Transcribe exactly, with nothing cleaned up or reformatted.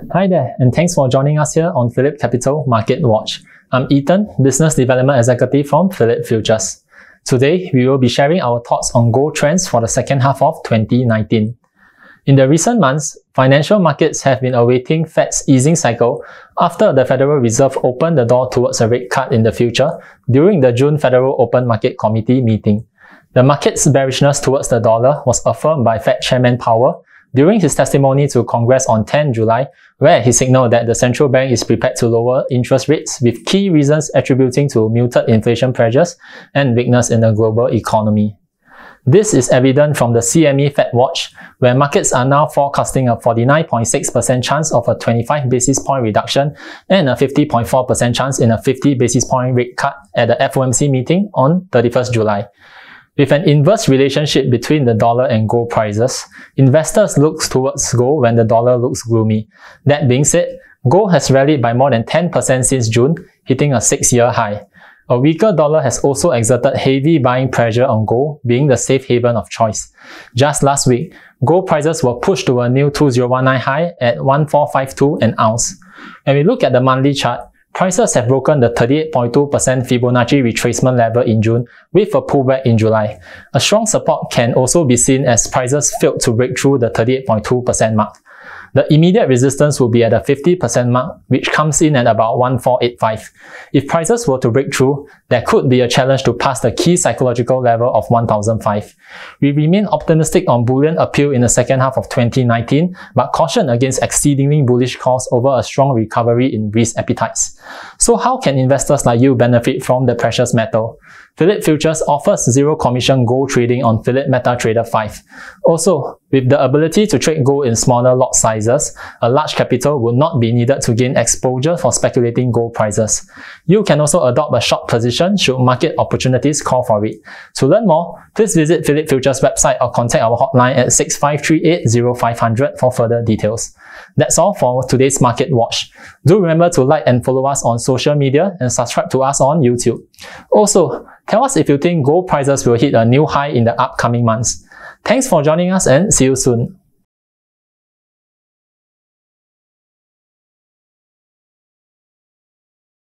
Hi there, and thanks for joining us here on PhillipCapital Market Watch. I'm Ethan, Business Development Executive from Phillip Futures. Today, we will be sharing our thoughts on gold trends for the second half of twenty nineteen. In the recent months, financial markets have been awaiting Fed's easing cycle after the Federal Reserve opened the door towards a rate cut in the future during the June Federal Open Market Committee meeting. The market's bearishness towards the dollar was affirmed by Fed Chairman Powell during his testimony to Congress on the tenth of July, where he signaled that the central bank is prepared to lower interest rates, with key reasons attributing to muted inflation pressures and weakness in the global economy. This is evident from the C M E Fed Watch, where markets are now forecasting a forty-nine point six percent chance of a twenty-five basis point reduction and a fifty point four percent chance in a fifty basis point rate cut at the F O M C meeting on thirty-first of July. With an inverse relationship between the dollar and gold prices, investors look towards gold when the dollar looks gloomy. That being said, gold has rallied by more than ten percent since June, hitting a six-year high. A weaker dollar has also exerted heavy buying pressure on gold, being the safe haven of choice. Just last week, gold prices were pushed to a new two thousand nineteen high at one four five two an ounce. When we look at the monthly chart, prices have broken the thirty-eight point two percent Fibonacci retracement level in June with a pullback in July. A strong support can also be seen as prices failed to break through the thirty-eight point two percent mark. The immediate resistance will be at the fifty percent mark, which comes in at about one four eight five. If prices were to break through, there could be a challenge to pass the key psychological level of one thousand five. We remain optimistic on bullion appeal in the second half of twenty nineteen, but caution against exceedingly bullish calls over a strong recovery in risk appetites. So how can investors like you benefit from the precious metal? Phillip Futures offers zero commission gold trading on Phillip MetaTrader five. Also, with the ability to trade gold in smaller lot sizes, a large capital would not be needed to gain exposure for speculating gold prices. You can also adopt a short position should market opportunities call for it. To learn more, please visit Phillip Futures website or contact our hotline at six five three eight zero five zero zero for further details. That's all for today's Market Watch. Do remember to like and follow us on social media and subscribe to us on YouTube. Also, tell us if you think gold prices will hit a new high in the upcoming months. Thanks for joining us and see you soon.